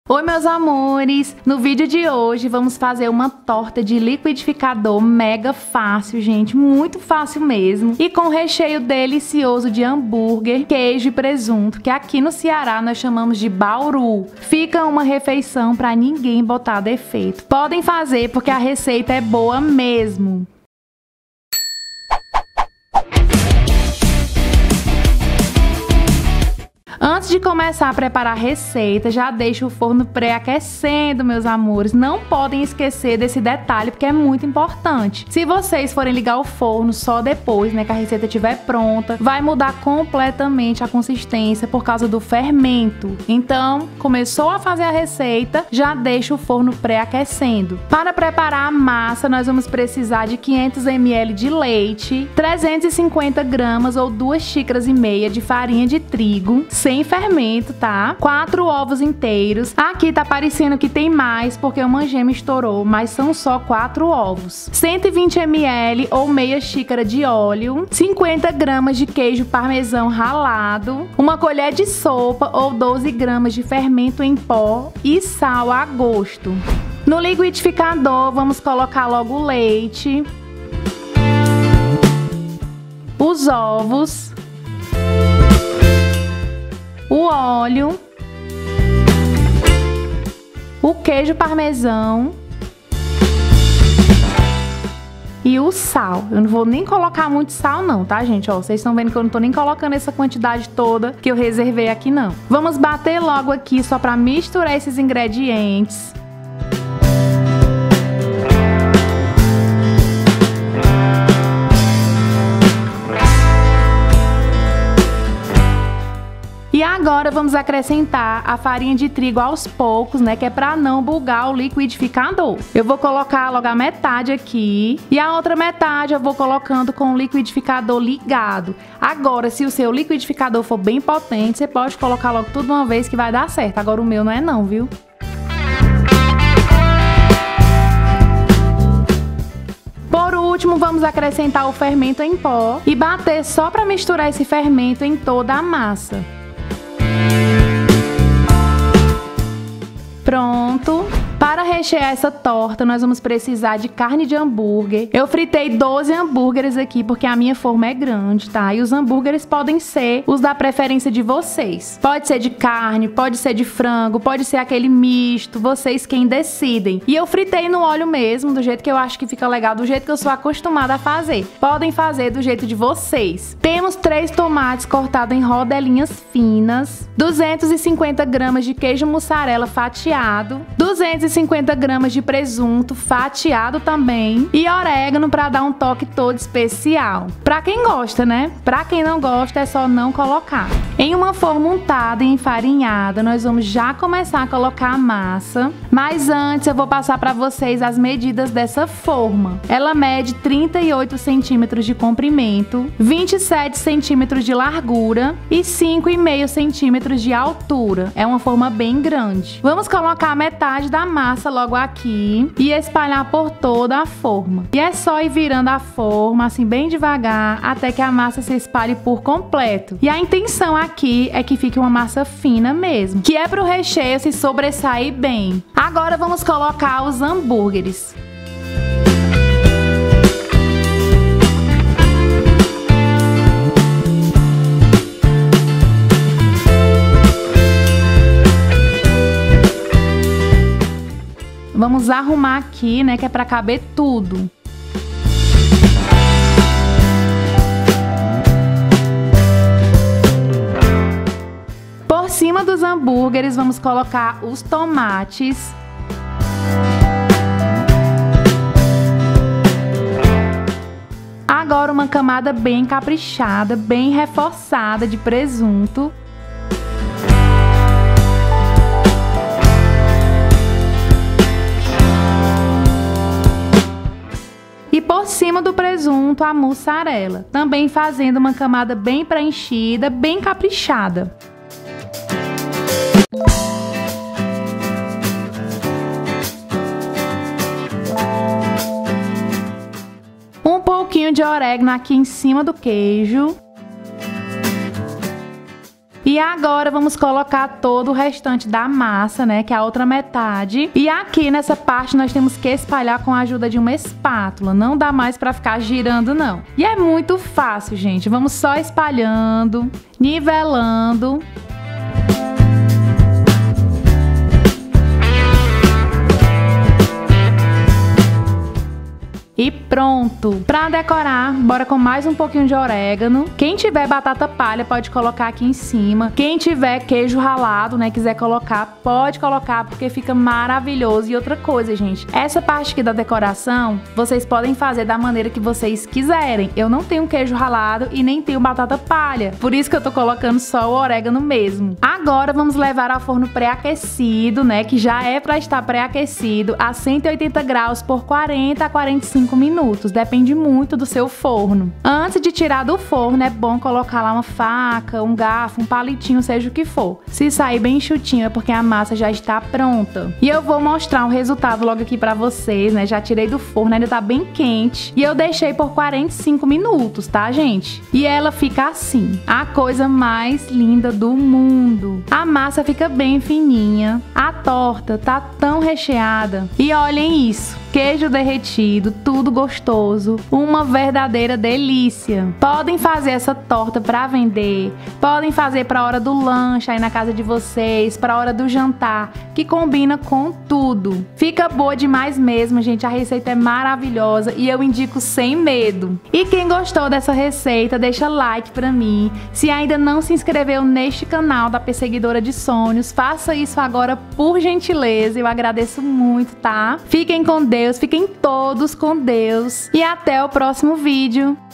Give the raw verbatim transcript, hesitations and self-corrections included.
Oi meus amores, no vídeo de hoje vamos fazer uma torta de liquidificador mega fácil, gente, muito fácil mesmo, e com recheio delicioso de hambúrguer, queijo e presunto, que aqui no Ceará nós chamamos de bauru. Fica uma refeição para ninguém botar defeito. Podem fazer porque a receita é boa mesmo. Antes de começar a preparar a receita, já deixo o forno pré-aquecendo, meus amores. Não podem esquecer desse detalhe, porque é muito importante. Se vocês forem ligar o forno só depois, né, que a receita estiver pronta, vai mudar completamente a consistência por causa do fermento. Então, começou a fazer a receita, já deixa o forno pré-aquecendo. Para preparar a massa, nós vamos precisar de quinhentos mililitros de leite, trezentos e cinquenta gramas ou duas xícaras e meia de farinha de trigo, sem fermento, tá? Quatro ovos inteiros. Aqui tá parecendo que tem mais porque uma gema estourou, mas são só quatro ovos. cento e vinte mililitros ou meia xícara de óleo, cinquenta gramas de queijo parmesão ralado, uma colher de sopa ou doze gramas de fermento em pó e sal a gosto. No liquidificador, vamos colocar logo o leite, os ovos, o óleo, o queijo parmesão e o sal. Eu não vou nem colocar muito sal não, tá, gente? Ó, vocês estão vendo que eu não tô nem colocando essa quantidade toda que eu reservei aqui, não. Vamos bater logo aqui só pra misturar esses ingredientes. E agora vamos acrescentar a farinha de trigo aos poucos, né, que é pra não bugar o liquidificador. Eu vou colocar logo a metade aqui e a outra metade eu vou colocando com o liquidificador ligado. Agora, se o seu liquidificador for bem potente, você pode colocar logo tudo de uma vez que vai dar certo. Agora o meu não é não, viu? Por último, vamos acrescentar o fermento em pó e bater só para misturar esse fermento em toda a massa. Pronto! Para rechear essa torta, nós vamos precisar de carne de hambúrguer. Eu fritei doze hambúrgueres aqui, porque a minha forma é grande, tá? E os hambúrgueres podem ser os da preferência de vocês. Pode ser de carne, pode ser de frango, pode ser aquele misto, vocês quem decidem. E eu fritei no óleo mesmo, do jeito que eu acho que fica legal, do jeito que eu sou acostumada a fazer. Podem fazer do jeito de vocês. Temos três tomates cortados em rodelinhas finas, duzentos e cinquenta gramas de queijo mussarela fatiado, duzentos e cinquenta gramas de presunto fatiado também e orégano para dar um toque todo especial. Pra quem gosta, né? Pra quem não gosta é só não colocar. Em uma forma untada e enfarinhada, nós vamos já começar a colocar a massa, mas antes eu vou passar para vocês as medidas dessa forma. Ela mede trinta e oito centímetros de comprimento, vinte e sete centímetros de largura e cinco vírgula cinco centímetros de altura. É uma forma bem grande. Vamos colocar a metade da massa massa logo aqui e espalhar por toda a forma. E é só ir virando a forma assim bem devagar até que a massa se espalhe por completo. E a intenção aqui é que fique uma massa fina mesmo, que é para o recheio se sobressair bem. Agora vamos colocar os hambúrgueres. Vamos arrumar aqui, né, que é para caber tudo. Por cima dos hambúrgueres, vamos colocar os tomates. Agora uma camada bem caprichada, bem reforçada de presunto. E por cima do presunto, a mussarela, também fazendo uma camada bem preenchida, bem caprichada. Um pouquinho de orégano aqui em cima do queijo. E E agora vamos colocar todo o restante da massa, né, que é a outra metade. E aqui nessa parte nós temos que espalhar com a ajuda de uma espátula. Não dá mais pra ficar girando, não. E é muito fácil, gente. Vamos só espalhando, nivelando. E pronto! Pra decorar, bora com mais um pouquinho de orégano. Quem tiver batata palha pode colocar aqui em cima. Quem tiver queijo ralado, né, quiser colocar, pode colocar porque fica maravilhoso. E outra coisa, gente, essa parte aqui da decoração, vocês podem fazer da maneira que vocês quiserem. Eu não tenho queijo ralado e nem tenho batata palha, por isso que eu tô colocando só o orégano mesmo. Agora vamos levar ao forno pré-aquecido, né, que já é pra estar pré-aquecido, a cento e oitenta graus por quarenta a quarenta e cinco minutos, depende muito do seu forno. Antes de tirar do forno, é bom colocar lá uma faca, um garfo, um palitinho, seja o que for. Se sair bem enxutinho é porque a massa já está pronta. E eu vou mostrar o resultado logo aqui pra vocês, né? Já tirei do forno, ainda tá bem quente. E eu deixei por quarenta e cinco minutos, tá, gente? E ela fica assim, a coisa mais linda do mundo. A massa fica bem fininha, a torta tá tão recheada. E olhem isso, queijo derretido, tudo gostoso, uma verdadeira delícia. Podem fazer essa torta para vender, podem fazer para a hora do lanche aí na casa de vocês, para a hora do jantar, que combina com tudo. Fica boa demais mesmo, gente, a receita é maravilhosa e eu indico sem medo. E quem gostou dessa receita, deixa like para mim. Se ainda não se inscreveu neste canal da Perseguidora de Sonhos, faça isso agora por gentileza, eu agradeço muito, tá? Fiquem com Deus, fiquem todos com Deus e até o próximo vídeo.